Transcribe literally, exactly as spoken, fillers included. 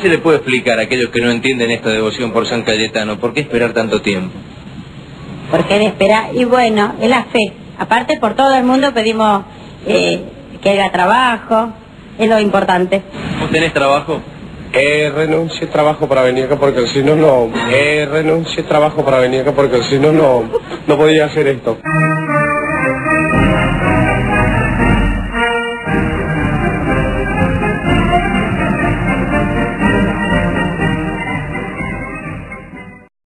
se le puede explicar a aquellos que no entienden esta devoción por San Cayetano? ¿Por qué esperar tanto tiempo? ¿Por qué esperar? Y bueno, es la fe. Aparte, por todo el mundo pedimos eh, que haya trabajo, es lo importante. ¿Vos tenés trabajo? Eh, renuncié trabajo para venir acá porque si no, no... Eh, renuncié trabajo para venir acá porque si no, no, no podía hacer esto.